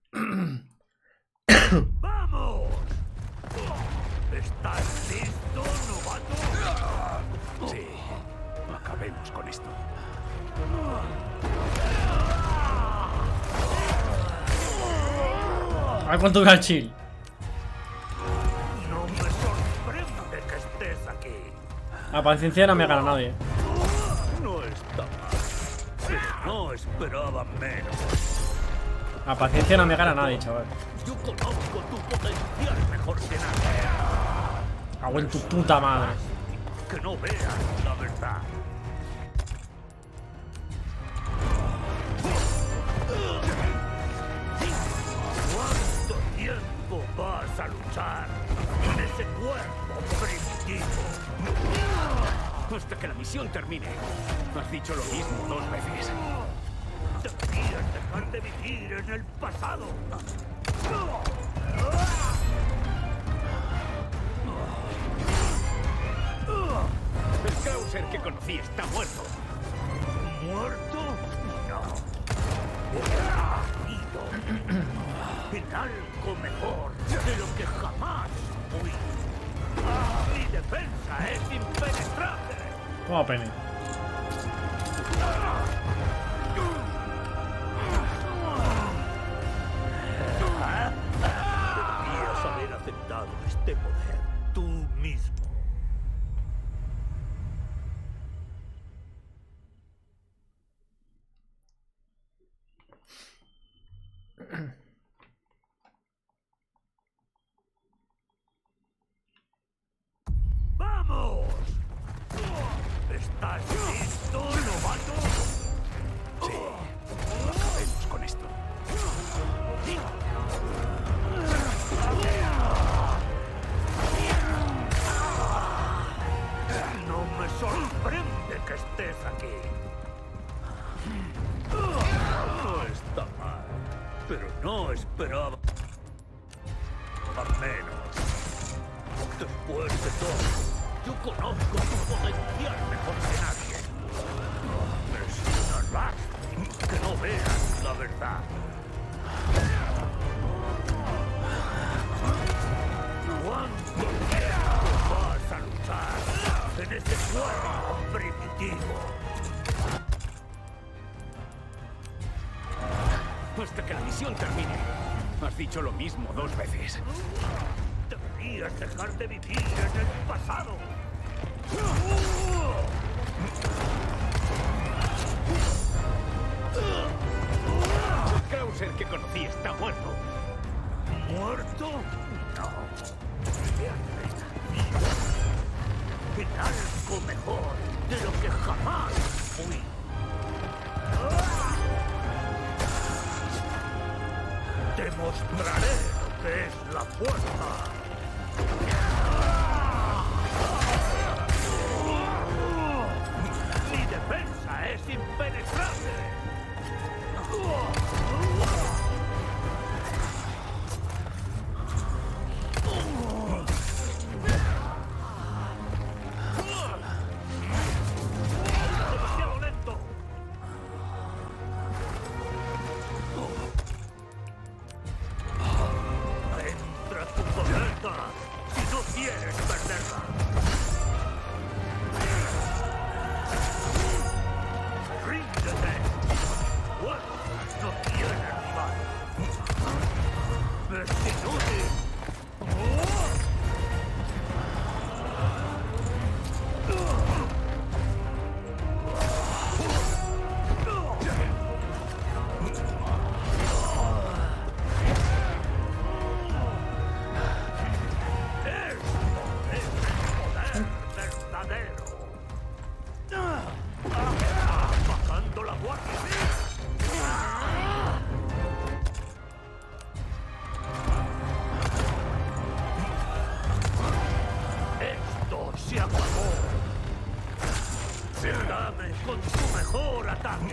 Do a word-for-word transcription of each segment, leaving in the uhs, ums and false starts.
¡Vamos! ¿Estás listo, novato? Sí. Acabemos con esto. A ver cuánto dura el chill. No me sorprende que estés aquí. A paciencia no me gana nadie. No está mal. Pero no esperaba menos. A paciencia no me gana nadie, chaval. Yo conozco tu potencial mejor que nadie. Cago en tu puta madre. Que no veas la verdad. ¿Cuánto tiempo vas a luchar con ese cuerpo primitivo? Hasta que la misión termine. Has dicho lo mismo dos veces. Deberías dejar de vivir en el pasado. El Krauser que conocí está muerto. ¿Muerto? No. Ha nacido en algo mejor de lo que jamás fui. Mi defensa es impenetrable. Toma pene. Deberías haber aceptado este poder tú mismo. ¡Vamos! ¿Estás listo, novato? Sí. Acabemos con esto. No me sorprende que estés aquí. No está mal, pero no esperaba menos. Después de todo, yo conozco tu potencial mejor que nadie. Es una lástima que no veas la verdad. ¿Cuánto tiempo vas a luchar en ese cuerpo primitivo? Hasta que la misión termine. Has dicho lo mismo dos veces. Deberías dejar de vivir en el pasado. El Krauser que conocí está muerto. ¿Muerto? No. En algo mejor de lo que jamás fui. Te mostraré lo que es la fuerza. Mi defensa es impenetrable. Demasiado lento. Entra tu cometa si no quieres perderla. Ríndete. Bueno, no tiene rival. Es inútil. Verdadero. Bajando la guardia. Esto se acabó. Dame con tu mejor ataque.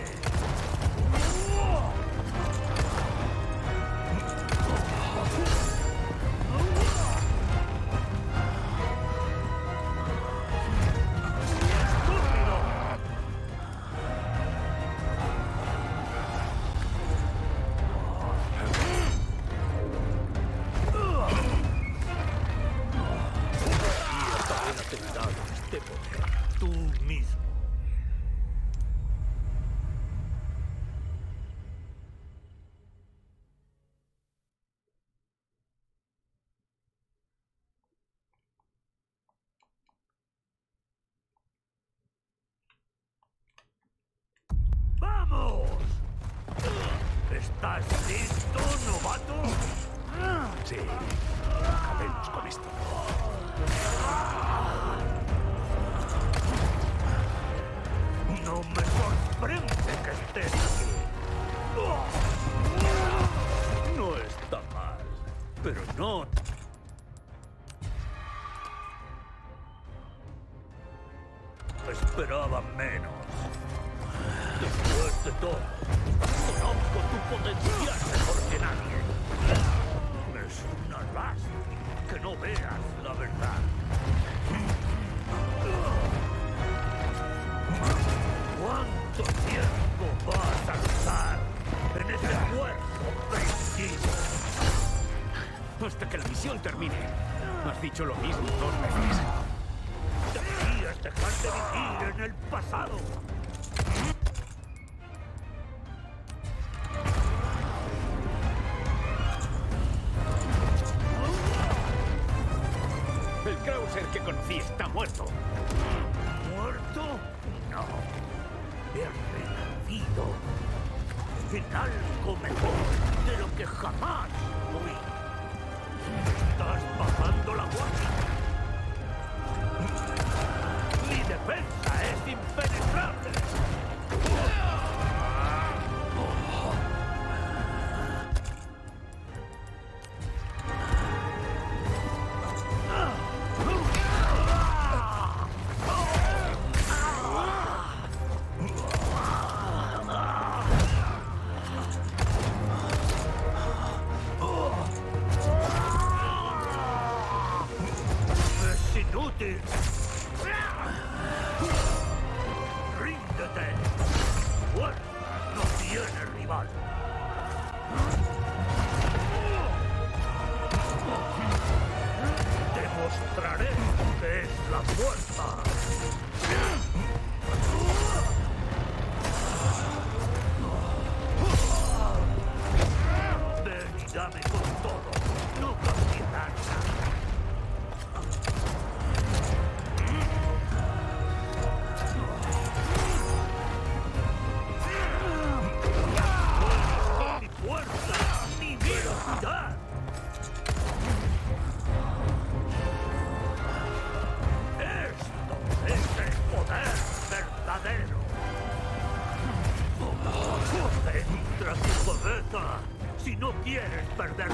¿Estás listo, novato? Sí. Acabemos con esto. No me sorprende que estés aquí. No está mal, pero no. Esperaba menos. Después de todo, conozco tu potencial mejor que nadie. Es una lástima que no veas la verdad. ¿Cuánto tiempo vas a luchar en ese cuerpo primitivo? Hasta que la misión termine. Has dicho lo mismo dos veces. Deberías dejar de vivir en el pasado. El Krauser que conocí está muerto. ¿Muerto? No. He renacido en algo mejor de lo que jamás fui. Estás bajando la guardia. Mi defensa es impenetrable. Es inútil. ¡Ríndete! Fuerza no tiene rival. Demostraré que es la fuerza. Ven y dame con todo. No cambiará nada. ¡Ni fuerza! ¡Ni velocidad! ¡Esto es el poder verdadero! ¡Entra tu cabeza si no quieres perder!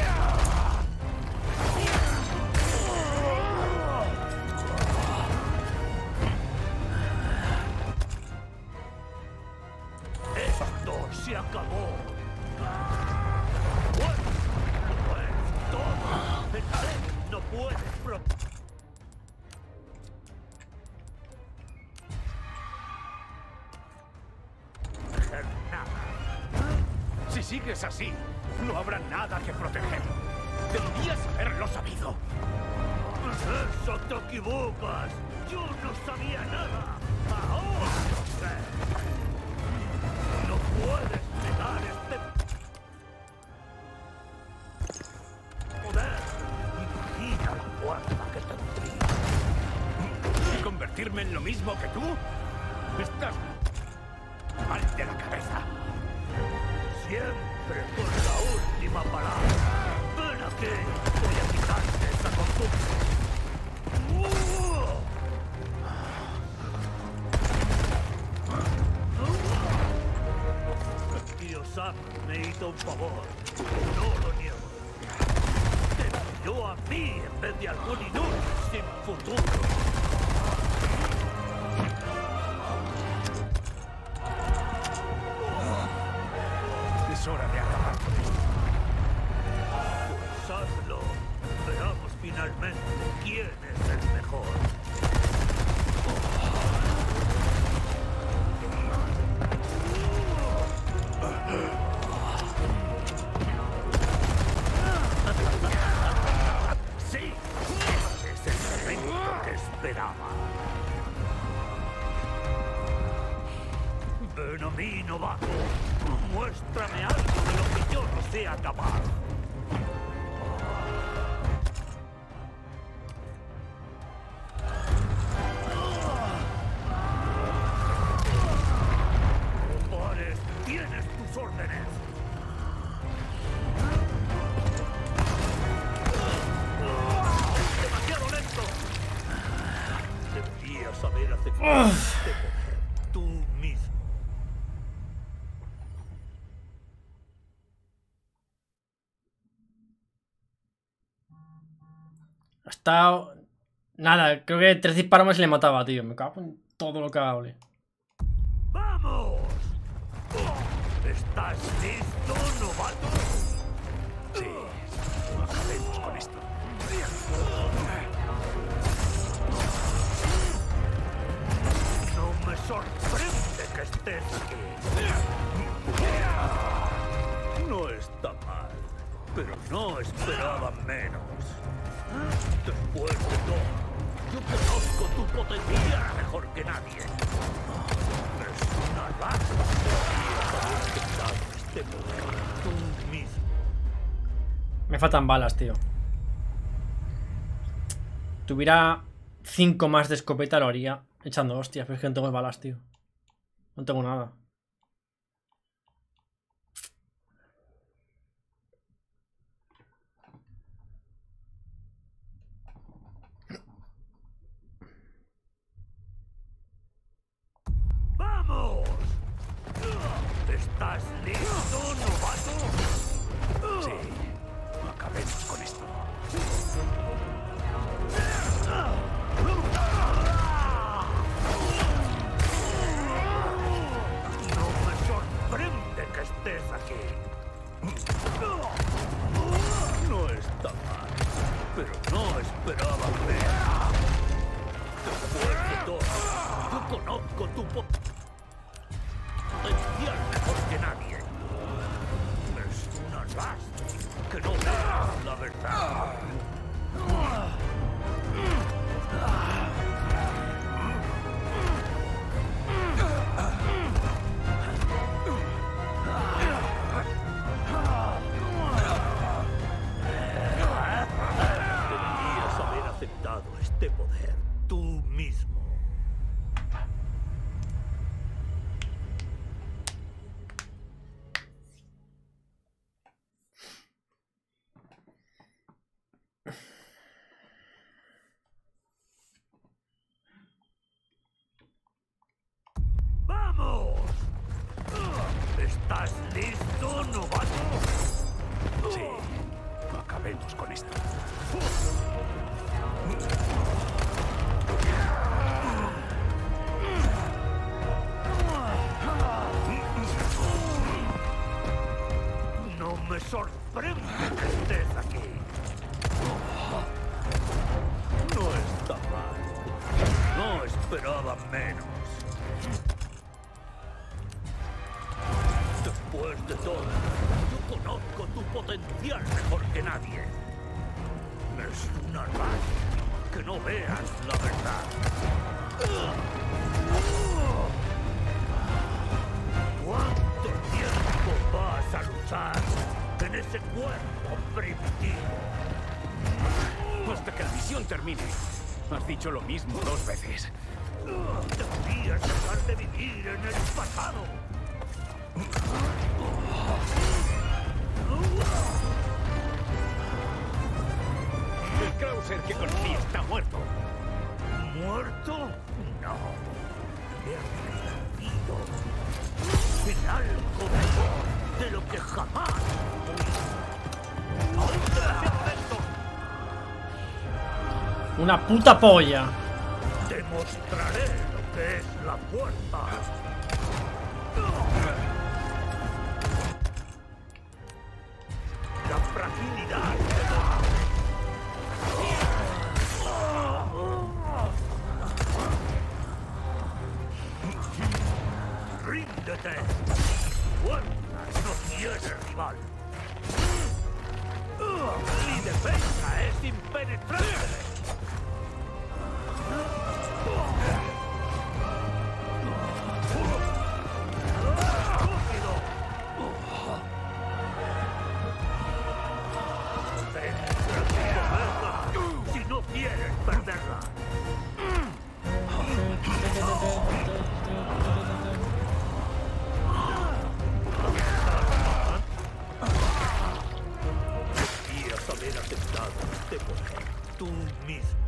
¡Esto se acabó! ¡Bueno! ¡Lo es todo! ¡El Zen no puede pro... proteger nada! Si sigues así, no habrá nada que proteger. Deberías haberlo sabido. ¡Eso te equivocas! ¡Yo no sabía nada! ¡Ahora lo sé! ¡No puedes negar este poder! Imagina la fuerza que tendría. ¿Y convertirme en lo mismo que tú? Estás mal de la cabeza. Siempre con la última palabra. Ven aquí, voy a quitarte esa costumbre. Kiyosaki me hizo un favor. No lo niego. Te miró a mí en vez de algún inútil sin futuro. Es hora de acabar con esto. Pues hazlo. Veamos finalmente quién es el mejor. ¡Sí! Este es el momento que esperaba. Ven a mí, novato. Muéstrame algo de lo que yo no sé acabar. Boris, tienes tus órdenes. Ha estado... Nada, creo que tres disparos más y le mataba, tío. Me cago en todo lo que hable. ¡Vamos! ¿Estás listo, novato? Sí. Acabemos con esto. No me sorprende que estés aquí. No está mal, pero no esperaba menos. Después de todo, yo conozco tu potencial mejor que nadie. Es una lástima que hayas aceptado este poder tú mismo. Me faltan balas, tío. Tuviera cinco más de escopeta lo haría echando hostias, pero es que no tengo balas, tío. No tengo nada. ¡Vamos! ¿Estás listo, novato? Sí. Acabemos con esto. No me sorprende que estés aquí. No está mal, pero no esperaba ver. Después de todo, yo conozco tu potencial mejor que nadie. Es una lástima que no veas la verdad. Deberías haber aceptado este poder tú mismo. ¡Vamos! ¿Estás listo, novato? Sí. Acabemos con esto. No me sorprende que estés aquí. No está mal. No esperaba menos. Después de todo, yo conozco tu potencial mejor que nadie. Es una lástima que no veas la verdad. ¿Cuánto tiempo vas a luchar en ese cuerpo primitivo? Hasta que la misión termine. Has dicho lo mismo dos veces. Deberías dejar de vivir en el pasado. El Krauser que conocí está muerto. ¿Muerto? No. He renacido en algo mejor de lo que jamás fui. ¡Aún te haces esto! Una puta polla. Te mostraré lo que es la fuerza. La fragilidad de la... ¡Ríndete! Fuerza no tiene rival. Mi defensa es impenetrable. Si no quieres perderla. Deberías haber aceptado este poder tú mismo.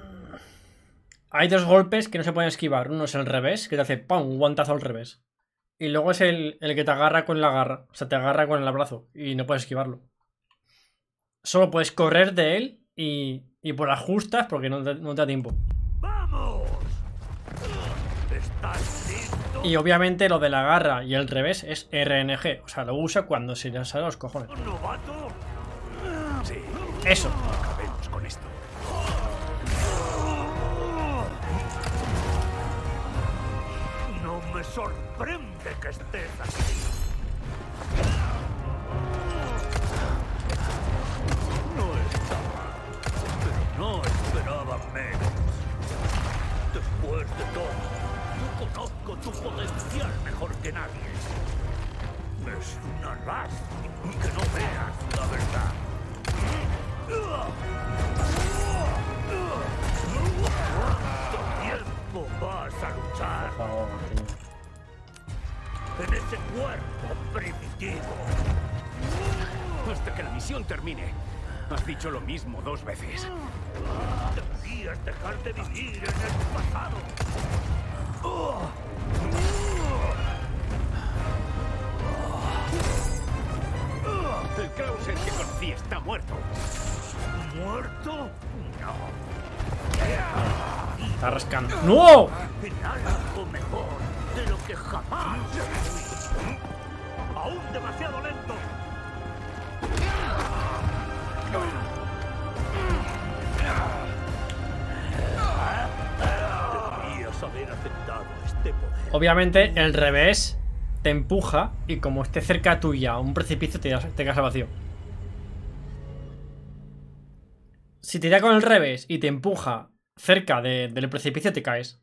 Hay dos golpes que no se pueden esquivar. Uno es el revés, que te hace ¡pum! Un guantazo al revés. Y luego es el, el que te agarra con la garra. O sea, te agarra con el brazo y no puedes esquivarlo. Solo puedes correr de él y, y por las justas porque no te, no te da tiempo. ¡Vamos! ¿Estás listo? Y obviamente lo de la garra y el revés es R N G. O sea, lo usa cuando se le sale a los cojones. ¿Novato? Sí, Eso. acabemos con esto. No me sorprende que estés aquí. No está mal, pero no esperaba menos. Después de todo, yo conozco tu potencial mejor que nadie. Es una lástima que no veas la verdad. ¿Cuánto tiempo vas a luchar? Por favor, tío. En ese cuerpo primitivo. Hasta que la misión termine. Has dicho lo mismo dos veces. Deberías dejar de vivir en el pasado. El Krauser que conocí está muerto. ¿Muerto? No. Está rascando. ¡No! En algo mejor de lo que jamás fui. Aún demasiado lento. Deberías haber aceptado este poder. Obviamente el revés te empuja y como esté cerca tuya un precipicio te, te caes al vacío. Si te da con el revés y te empuja cerca de, del precipicio te caes.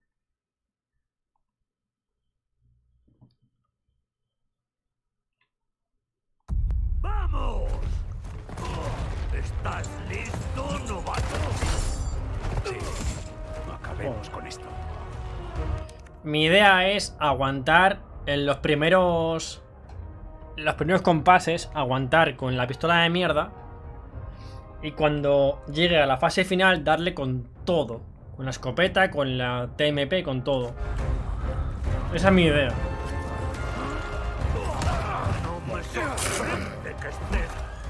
¡Vamos! ¿Estás listo, novato? Sí, acabemos con esto. Mi idea es aguantar en los primeros los primeros compases, aguantar con la pistola de mierda y cuando llegue a la fase final darle con todo, con la escopeta, con la T M P, con todo. Esa es mi idea. No me sorprende que estés.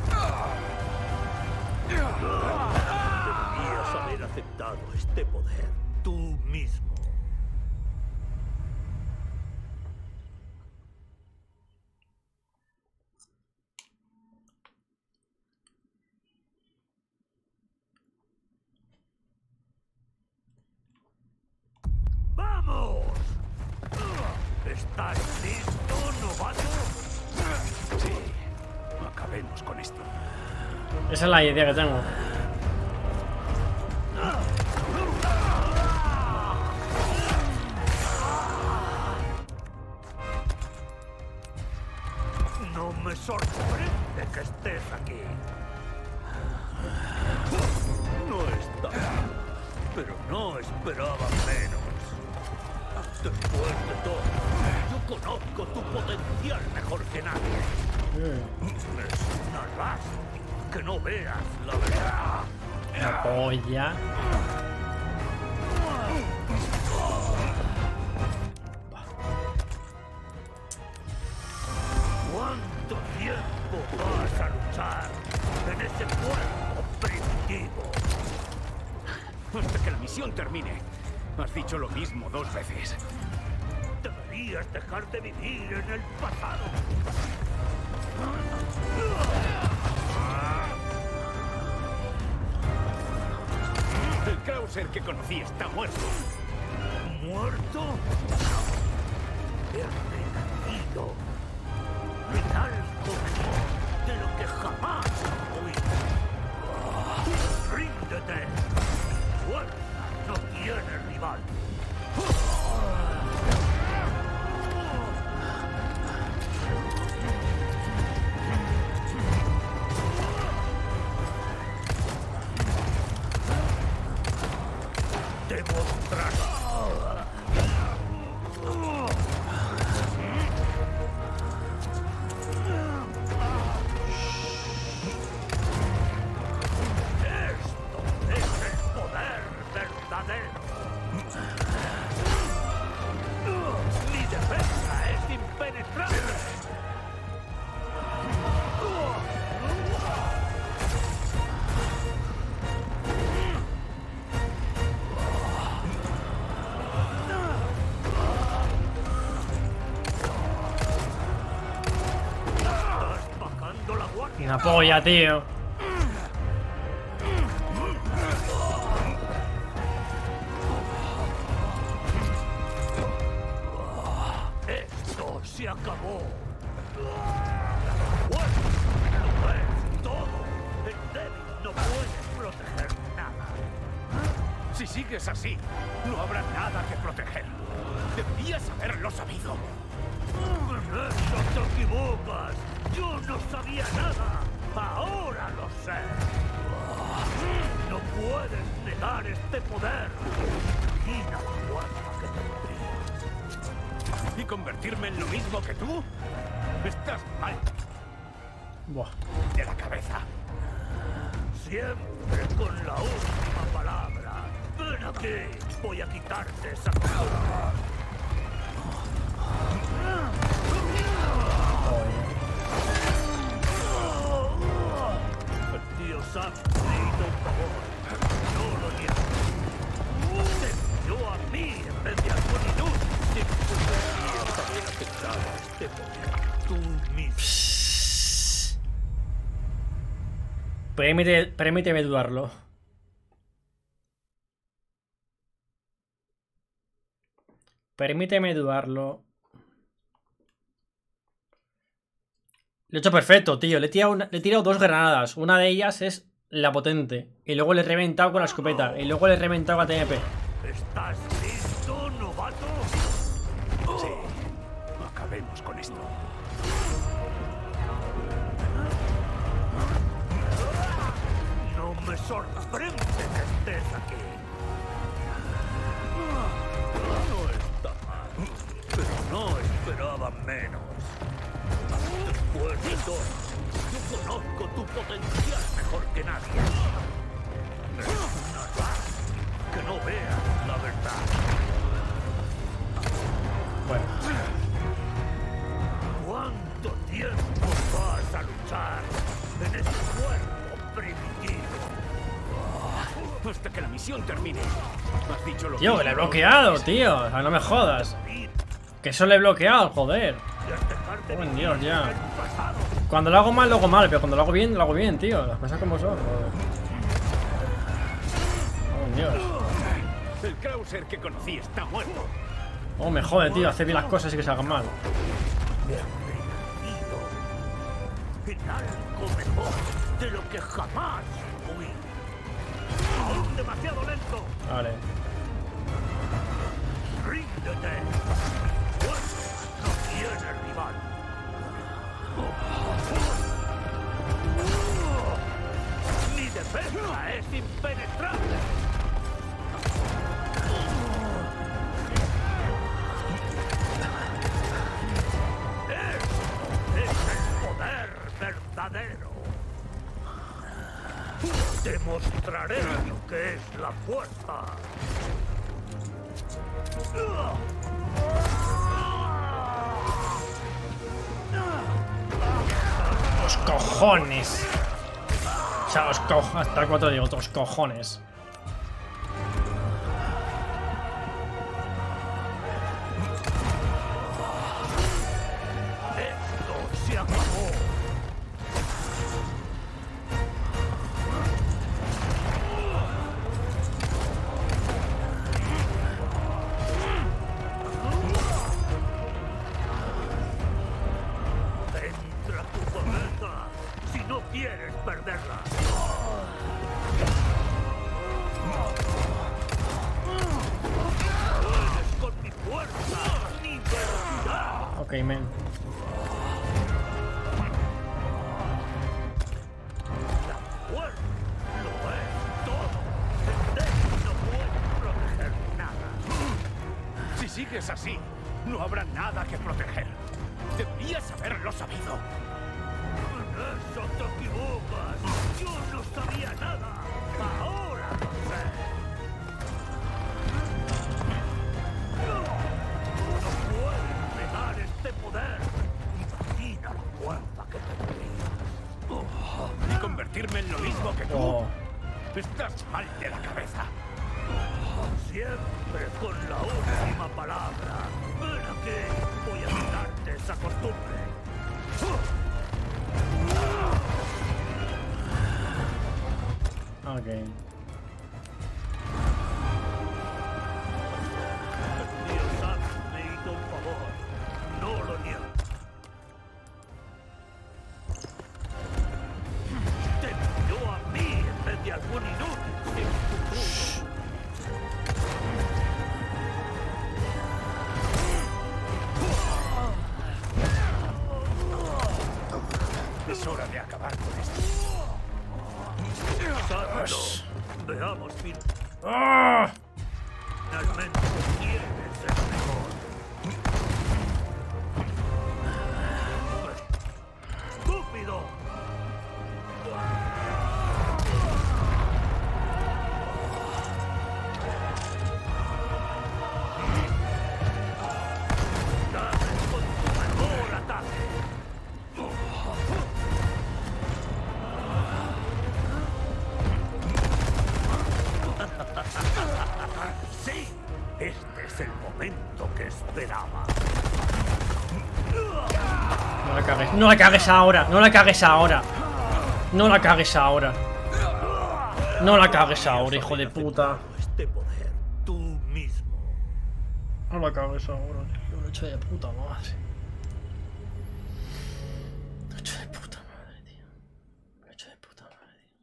Deberías haber aceptado este poder tú mismo. ¡Vamos! ¿Estás listo, novato? Sí, acabemos con esto. Esa es la idea que tengo. No me sorprende que estés aquí. No está mal, pero no esperaba menos. Después de todo, yo conozco tu potencial mejor que nadie. Es una lástima que no veas la verdad. La polla. ¿Cuánto tiempo vas a luchar en ese cuerpo primitivo? Hasta que la misión termine. Has dicho lo mismo dos veces. Deberías dejar de vivir en el pasado. El Krauser que conocí está muerto. ¿Muerto? He renacido en algo mejor de lo que jamás fui. ¡Ríndete! Fuerza no tiene rival. Demostraré. Una polla, tío. Esto se acabó. Bueno, lo es todo. El débil no puede proteger nada. Si sigues así, no habrá nada que proteger. Deberías haberlo sabido. En eso te equivocas. Yo no sabía nada. Ahora lo sé. No puedes negar este poder. Imagina la fuerza que tendría. ¿Y convertirme en lo mismo que tú? Estás mal Buah. de la cabeza. Siempre con la última palabra. Ven aquí. Voy a quitarte esa cosa. El tío Sam me hizo un favor. No lo niego. Te dio a mí en vez de a algún inútil. Deberías haber aceptado este poder. Tú mismo. Permite, permíteme dudarlo. Permíteme dudarlo. Lo he hecho perfecto, tío. Le he tirado, una, le he tirado dos granadas. Una de ellas es la potente. Y luego le he reventado con la escopeta. Y luego le he reventado con la T M P. ¿Estás listo, novato? Sí. Acabemos con esto. No me sorprende que estés aquí. No está mal, pero no esperaba menos. Después de todo, yo conozco tu potencial mejor que nadie. Es una lástima que no veas la verdad. Bueno. ¿Cuánto tiempo vas a luchar en ese cuerpo primitivo? Hasta que la misión termine. Has dicho lo Tío, que le he bloqueado, tío. O sea, no me jodas. Que eso le he bloqueado, joder. Oh, Dios, ya. Cuando lo hago mal, lo hago mal. Pero cuando lo hago bien, lo hago bien, tío. Las cosas como son, joder. Oh, Dios. El Krauser que conocí está muerto. Oh, me jode, tío. Hacer bien las cosas y que se hagan mal. En algo mejor de lo que jamás fui. Aún demasiado lento. Vale. Ríndete. Fuerza no tiene rival. Mi defensa es impenetrable. Este es el poder verdadero. Te mostraré lo que es la fuerza. Los cojones. O sea, los cojones. Hasta cuatro digo, otros cojones. Esto se acabó. Entra tu cabeza si no quieres perderla. Puedes con mi fuerza, mi velocidad. Ok, men. La fuerza lo es todo. El débil no puede proteger nada. Si sigues así, no habrá nada que proteger. Deberías haberlo sabido. En eso te equivocas. Yo no sabía nada. Ahora lo sé. No puedes negar este poder. Imagina la fuerza que tendrías. ¿Y convertirme en lo mismo que tú? Oh. Estás mal de la cabeza. Siempre con la última palabra. Ven aquí. Voy a quitarte esa costumbre. que... El tío Sam me hizo un favor. No lo niego. Te envió a mí en vez de algún inútil sin futuro. Es hora de acabar con esto. Sácalo. Veamos fin. ¡Ah! Finalmente, ¿quién es el mejor? ¡Estúpido! ¡Dame con tu mejor ataque! ¡Sí! Este es el momento que esperaba. No la cagues. No la cagues ahora. No la cagues ahora. No la cagues ahora. No la cagues ahora, hijo de puta. Este poder tú mismo. No la cagues ahora, tío. Lo he hecho de puta madre. Lo he hecho de puta madre, tío. Lo he hecho de puta madre, tío.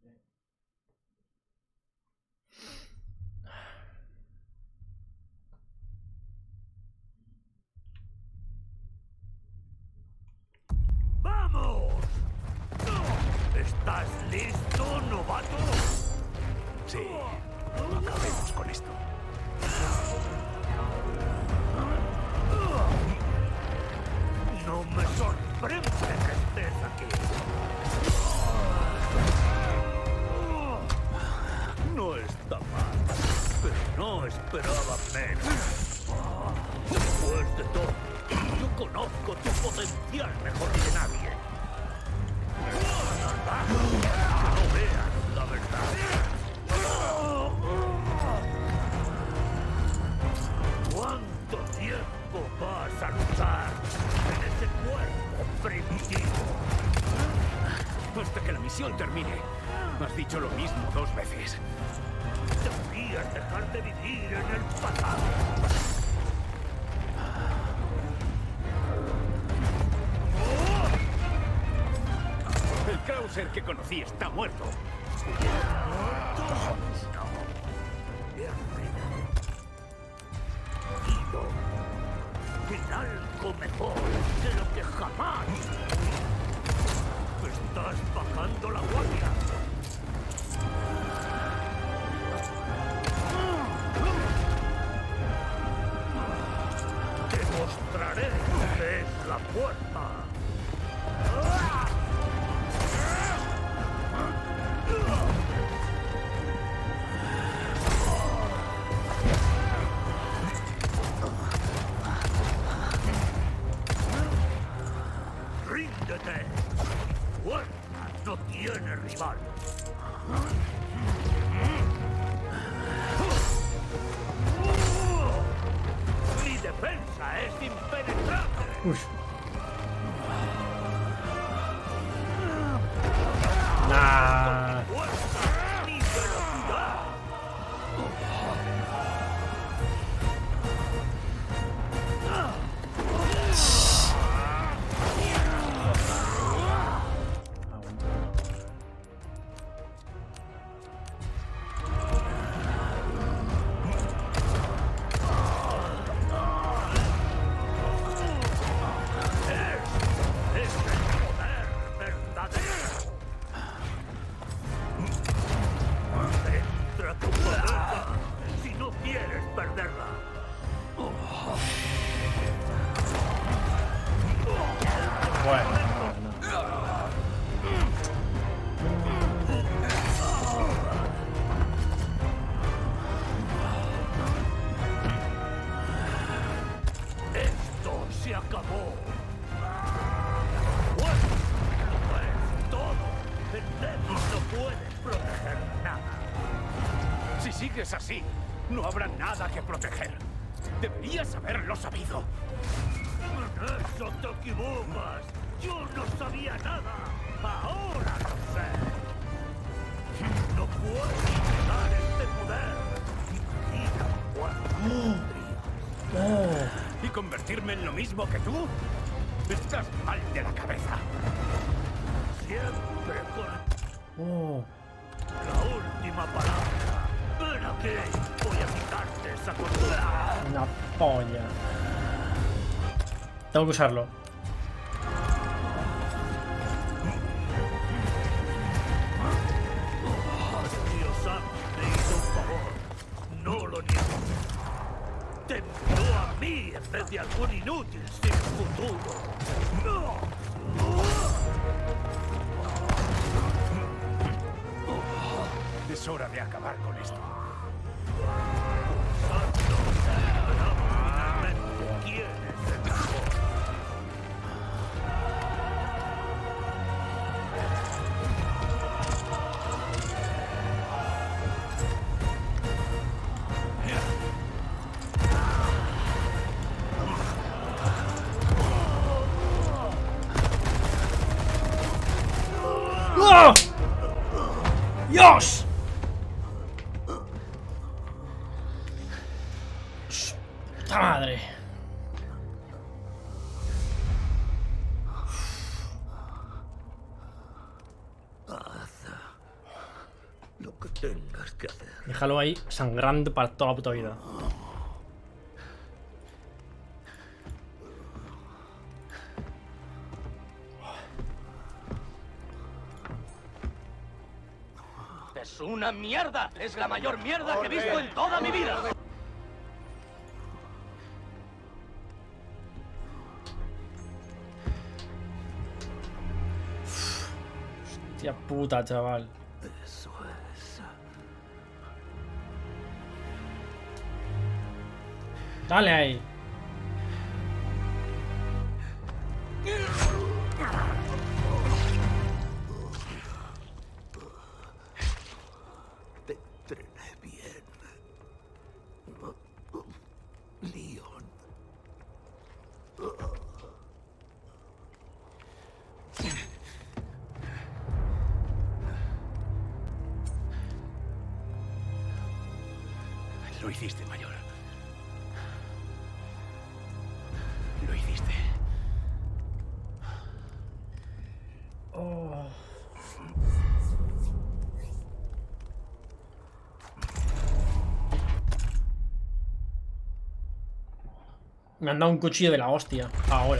¡Vamos! ¿Estás listo, novato? Sí, acabemos con esto. No me sorprende que estés aquí. No está mal, pero no esperaba menos. Después de todo, yo conozco tu potencial mejor que nadie. Que no veas la verdad. ¿Cuánto tiempo vas a luchar en ese cuerpo primitivo? Hasta que la misión termine. Has dicho lo mismo dos veces. Deberías dejar de vivir en el pasado. El Krauser que conocí está muerto. En algo mejor de lo que jamás. Estás bajando la guardia. Te mostraré dónde es la puerta. ¡Ríndete! ¡Fuerza no tiene rival! ¡Mi defensa es impenetrable! Uy. Nah. ¡Fuerza! ¡Mi velocidad! ¡Es el poder verdadero! ¡Entra tu poder si no quieres perderla! Bueno. ¡Esto se acabó! ¡Bueno! ¡Lo es todo! ¡El débil no puede proteger nada! Si sigues así, no habrá nada que proteger. Deberías haberlo sabido. En eso te equivocas. Yo no sabía nada. Ahora lo sé. No puedes negar este poder. Mira cuánto tendrías. ¿Y convertirme en lo mismo que tú? Estás mal de la cabeza. Siempre con Oh. la última palabra. Ven aquí, voy a quitarte esa cordura. Una polla. Tengo que usarlo. Dios santo, te hizo un favor. No lo niego. Te envió a mí en vez de algún inútil sin futuro. ¡No! Es hora de acabar con esto. Finalmente, ¿quién es el mejor? ¡Oh! ¡Dios! ¡Puta madre! Lo que tengas que hacer. Déjalo ahí sangrando para toda la puta vida. Es una mierda. Es la mayor mierda que he visto en toda mi vida. Hostia puta, chaval. Eso es. Dale ahí. Te entrené bien. Leon. Lo hiciste, mayor. Lo hiciste. Oh. Me han dado un cuchillo de la hostia. Ahora.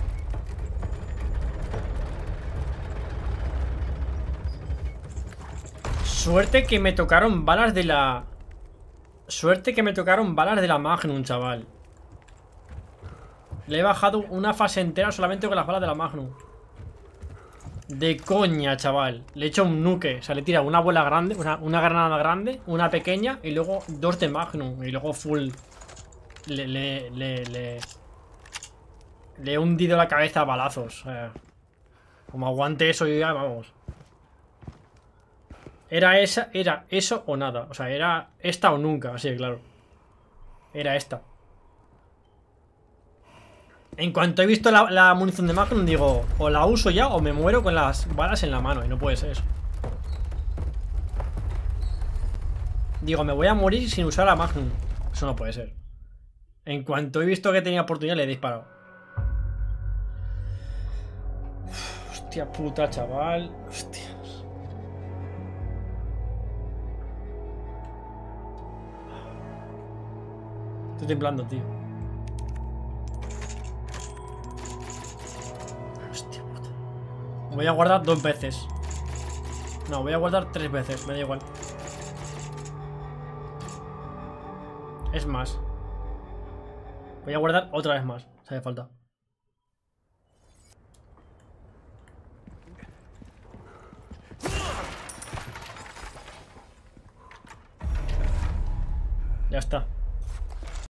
Suerte que me tocaron balas de la... Suerte que me tocaron balas de la Magnum, chaval. Le he bajado una fase entera solamente con las balas de la Magnum. De coña, chaval. Le he hecho un nuke. O sea, le tira una bola grande, una, una granada grande, una pequeña y luego dos de Magnum. Y luego full... Le, le, le, le... Le he hundido la cabeza a balazos. O sea, como aguante eso, yo ya, vamos. Era esa, era eso o nada. O sea, era esta o nunca, así que claro. Era esta. En cuanto he visto la, la munición de Magnum, digo, o la uso ya o me muero con las balas en la mano. Y no puede ser eso. Digo, me voy a morir sin usar la Magnum. Eso no puede ser. En cuanto he visto que tenía oportunidad, le he disparado. Hostia puta, chaval. Hostias. Estoy temblando, tío. Hostia puta. Voy a guardar dos veces. No, voy a guardar tres veces. Me da igual. Es más. Voy a guardar otra vez más. Si hace falta. Ya está.